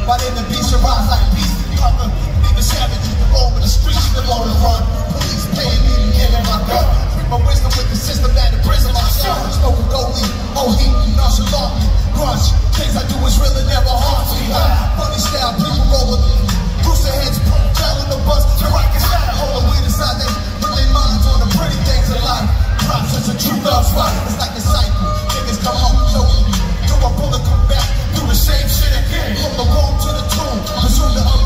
Why then the beast should rise like beasts to cover? Leaving savages to roam in the streets, still on the run. Police paying me to get in my gun. Bring my wisdom with the system that imprison myself. Smoking goalie, oh heat, nonchalant me. Grunge, things I do is real and never haunt me. Funny style, people rolling. Rooster heads, down on the bus, the rocket style. Hold the weed inside they put their minds on the pretty things in life. Props, it's a true love spot. It's like a cycle. Niggas come home, so do a bullet come back, do the same shit again. From the room to the tomb, presume the